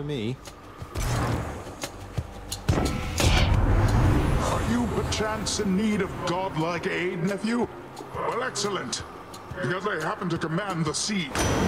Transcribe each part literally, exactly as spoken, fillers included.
for me. Are you perchance in need of godlike aid, nephew? Well, excellent, because I happen to command the sea.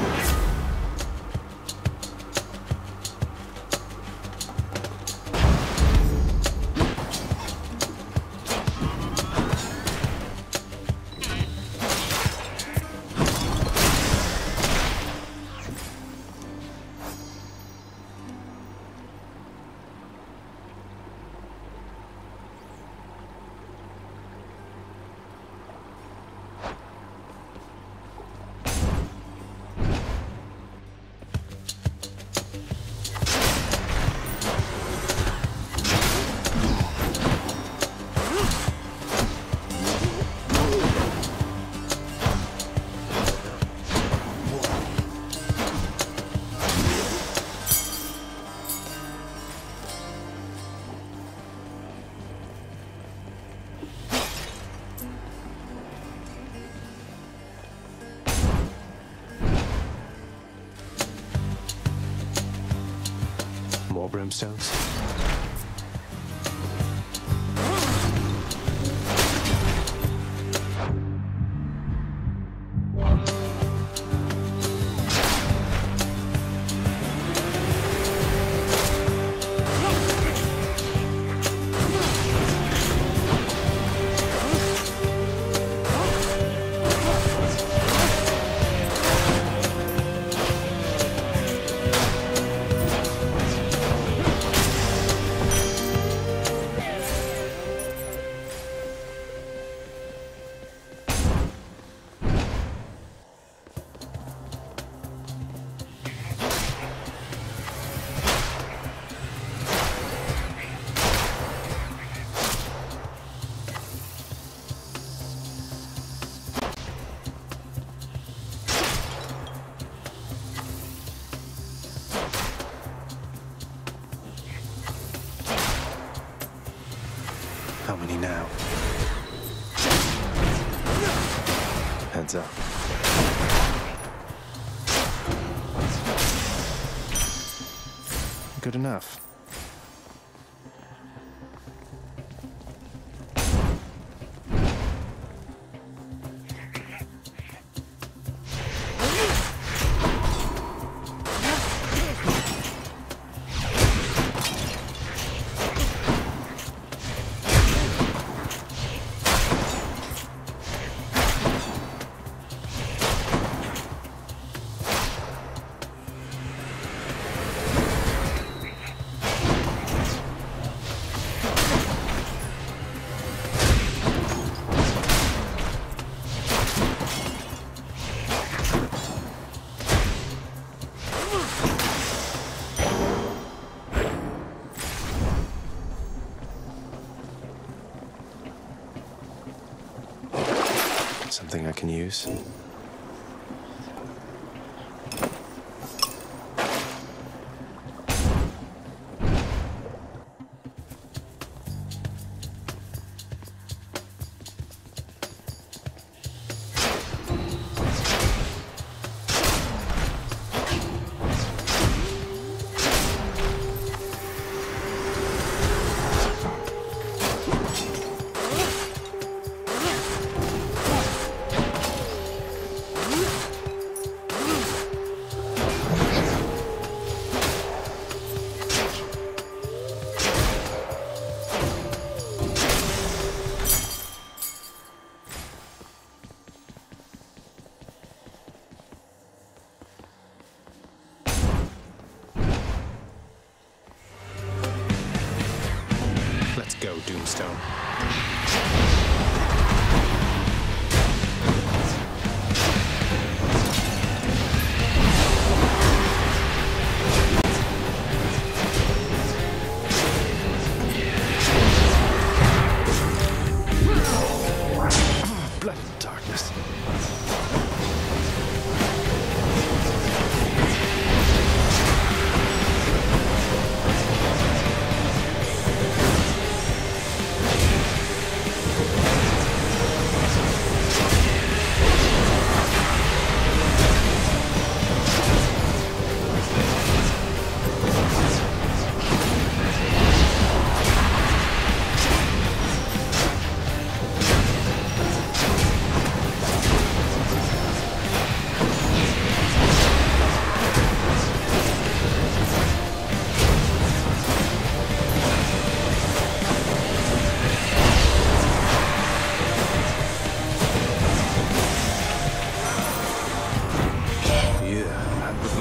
More brimstones? How many now? Heads up. Good enough. Something I can use. Let's go, Doomstone. Bloody darkness.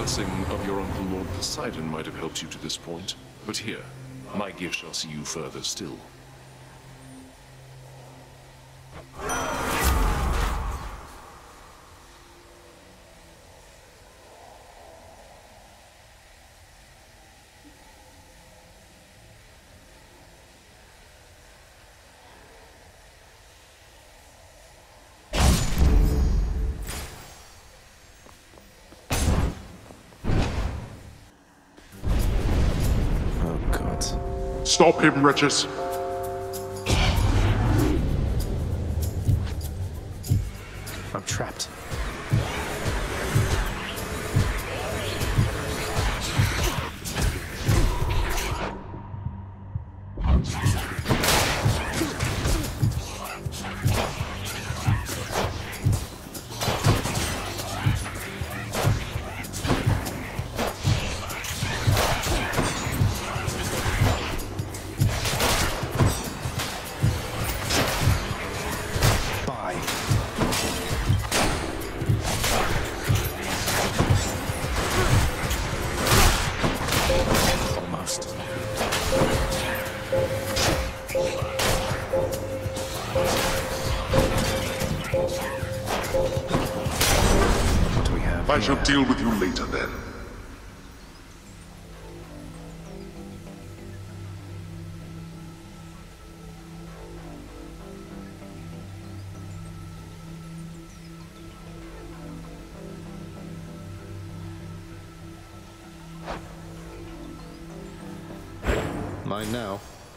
blessing of your uncle Lord Poseidon might have helped you to this point. But here, my gift shall see you further still. Stop him, wretches! I'm trapped. I shall deal with you later, then. Mine now.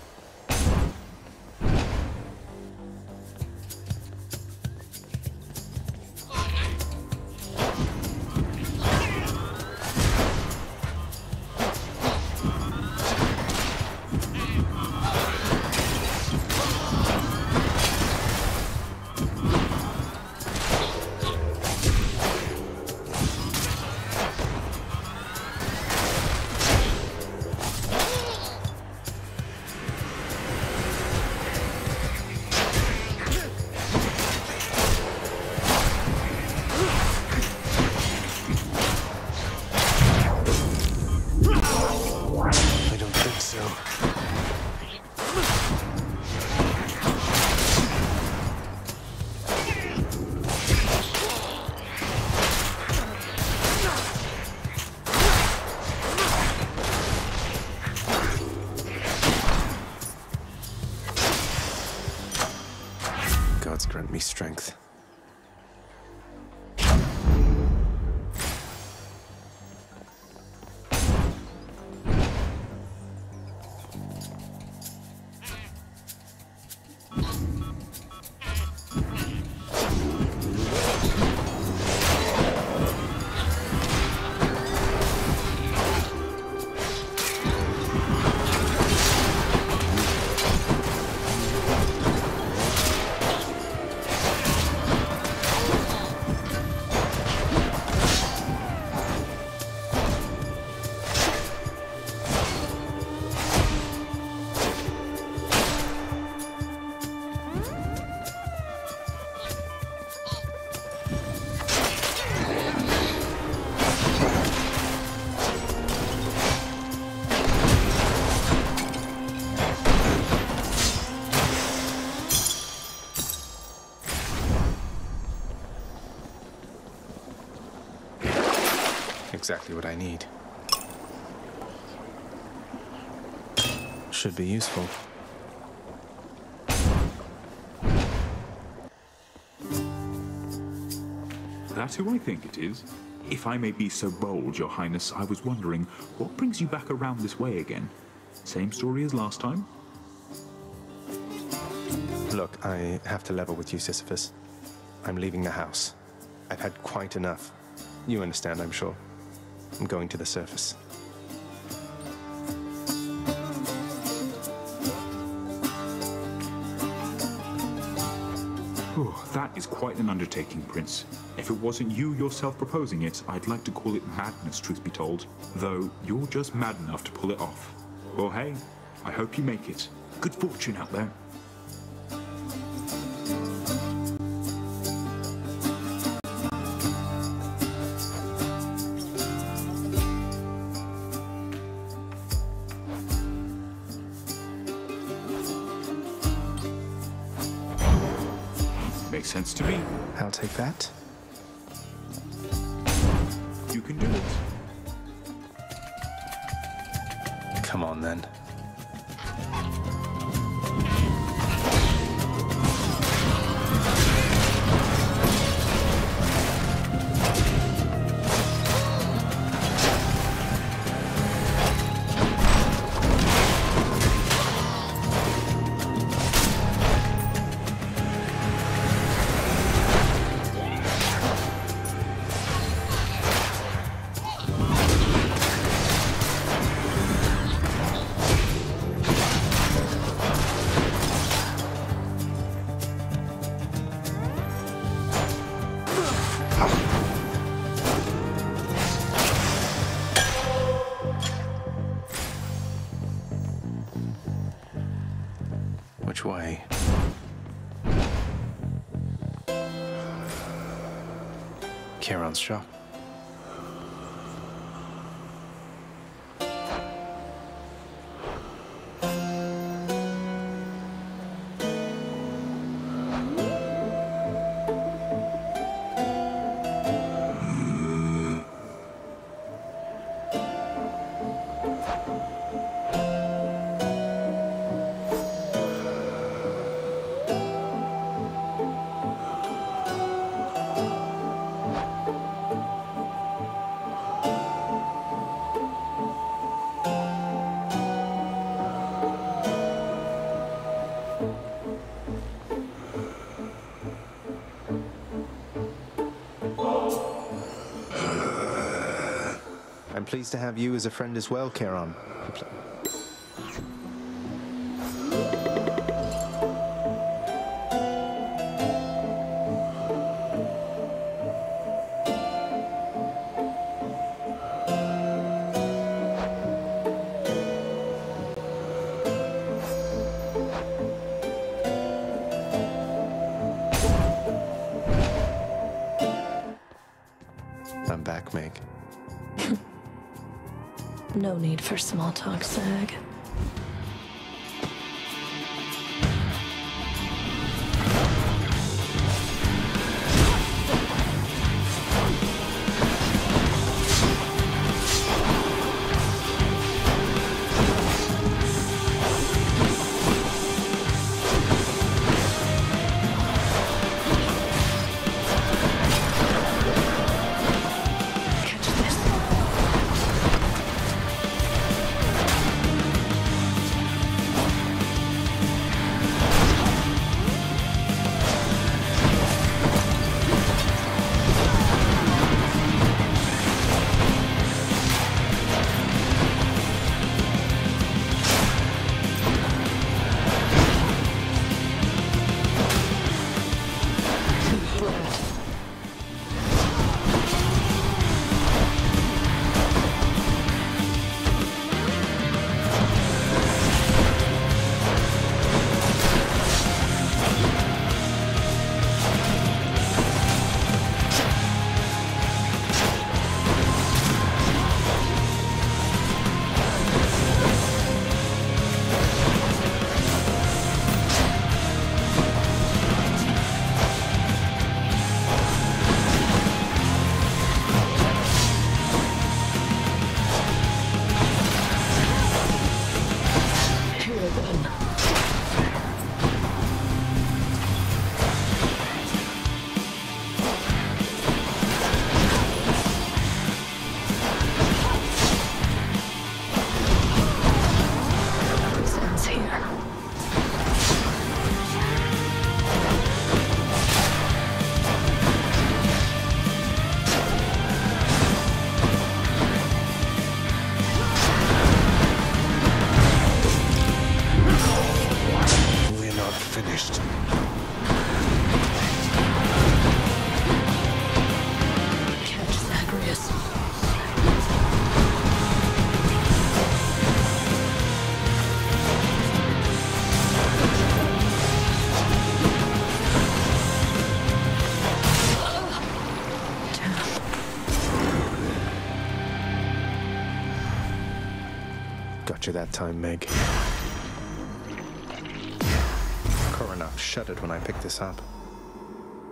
Gods grant me strength. Exactly what I need. Should be useful. That who I think it is? If I may be so bold, Your Highness, I was wondering, what brings you back around this way again? Same story as last time? Look, I have to level with you, Sisyphus. I'm leaving the house. I've had quite enough. You understand, I'm sure. I'm going to the surface. Ooh, that is quite an undertaking, Prince. If it wasn't you yourself proposing it, I'd like to call it madness, truth be told. Though, you're just mad enough to pull it off. Well, hey, I hope you make it. Good fortune out there. Makes sense to me. I'll take that. You can do it. Come on, then. Which way? Charon's shop. I'm pleased to have you as a friend as well, Charon. I'm back, Meg. No need for small talk, Zag. Got you that time, Meg. Coronoff shuddered when I picked this up.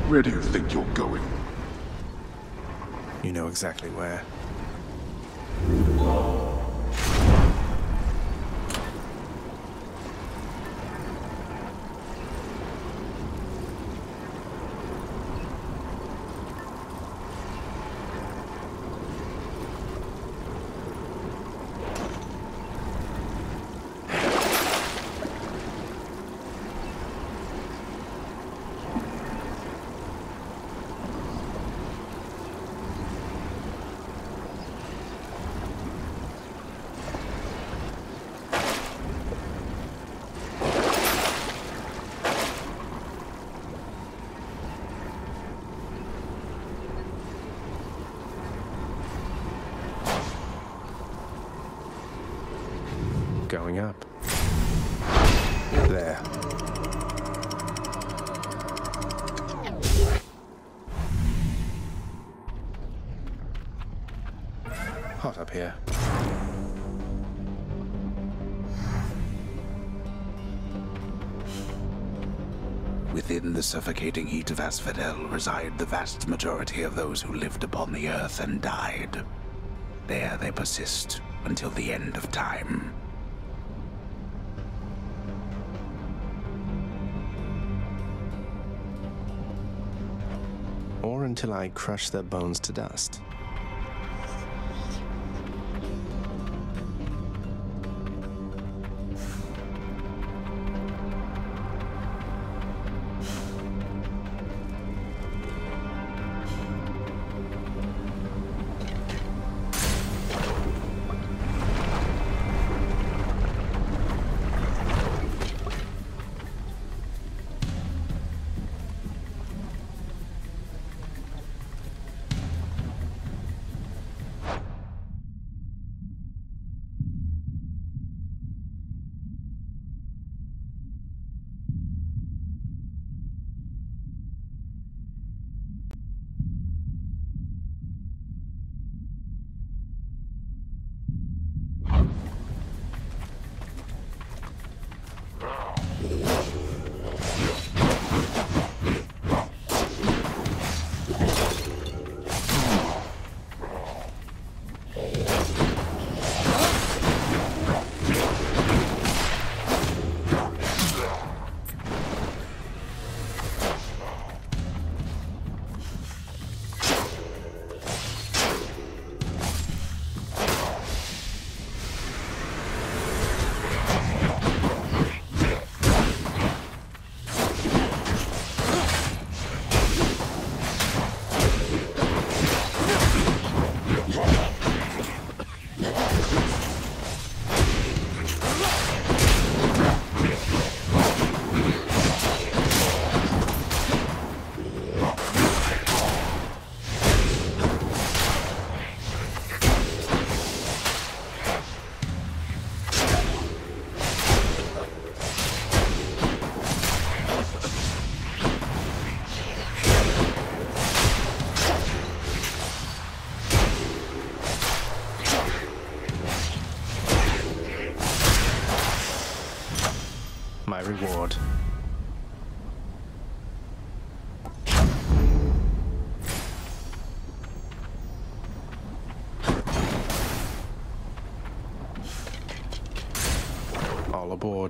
Where do you think you're going? You know exactly where. Going up. There. Hot up here. Within the suffocating heat of Asphodel reside the vast majority of those who lived upon the earth and died. There they persist until the end of time. Or until I crush their bones to dust. My reward. All aboard.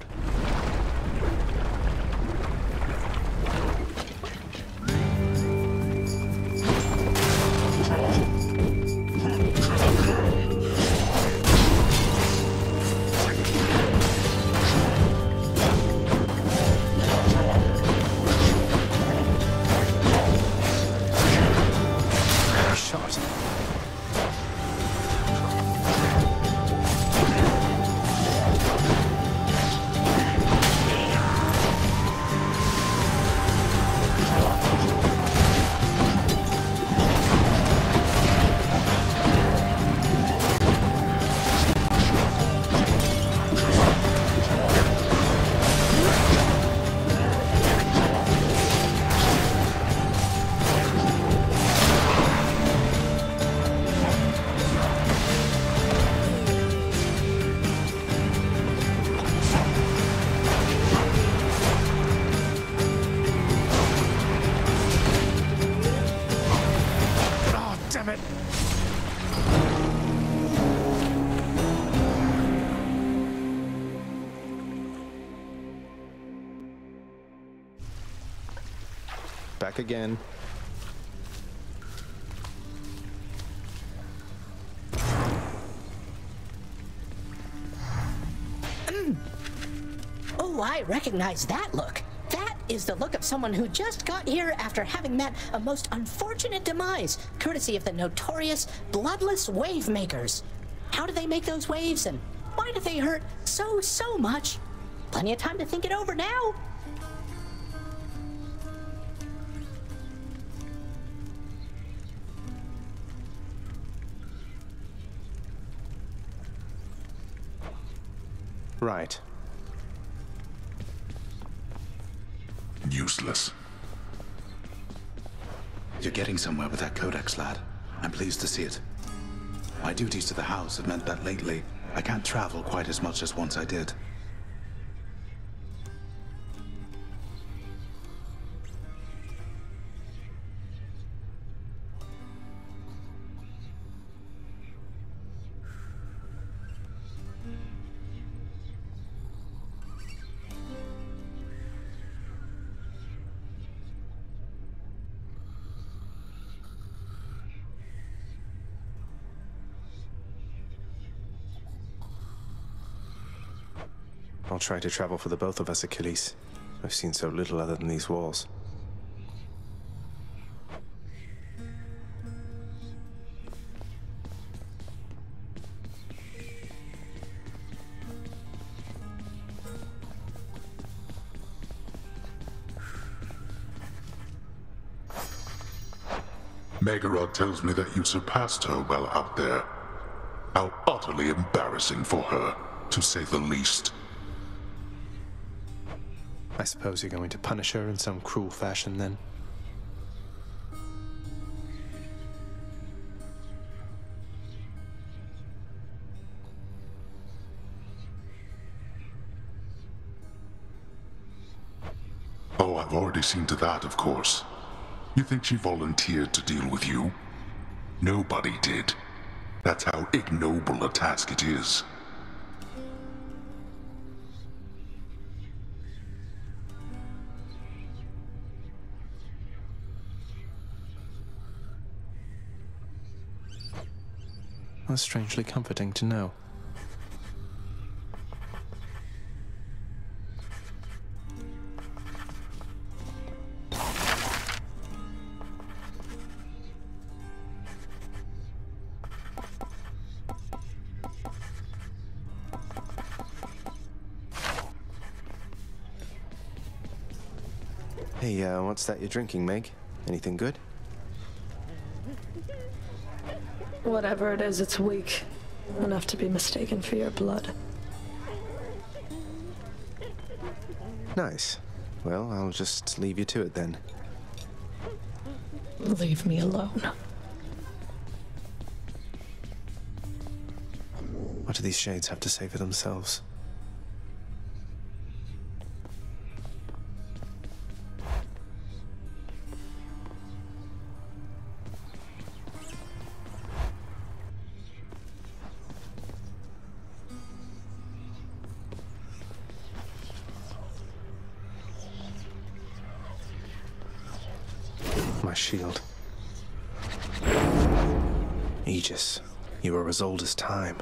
Back again. Oh, I recognize that look. That is the look of someone who just got here after having met a most unfortunate demise, courtesy of the notorious bloodless wave makers. How do they make those waves, and why do they hurt so, so much? Plenty of time to think it over now. Right. Useless. You're getting somewhere with that codex, lad. I'm pleased to see it. My duties to the house have meant that lately, I can't travel quite as much as once I did. I'll try to travel for the both of us, Achilles. I've seen so little other than these walls. Megarod tells me that you surpassed her well out there. How utterly embarrassing for her, to say the least. I suppose you're going to punish her in some cruel fashion, then? Oh, I've already seen to that, of course. You think she volunteered to deal with you? Nobody did. That's how ignoble a task it is. That's strangely comforting to know. Hey, uh, what's that you're drinking, Meg? Anything good? Whatever it is, it's weak. Enough to be mistaken for your blood. Nice. Well, I'll just leave you to it then. Leave me alone. What do these shades have to say for themselves? My shield. Aegis, you are as old as time.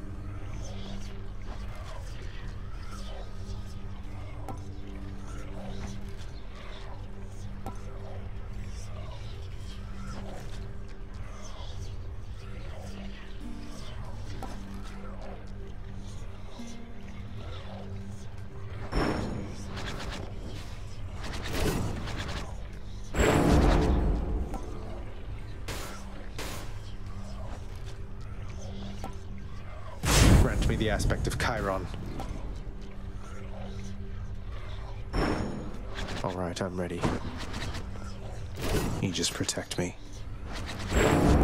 Grant me the aspect of Chiron. All right, I'm ready. Aegis, protect me.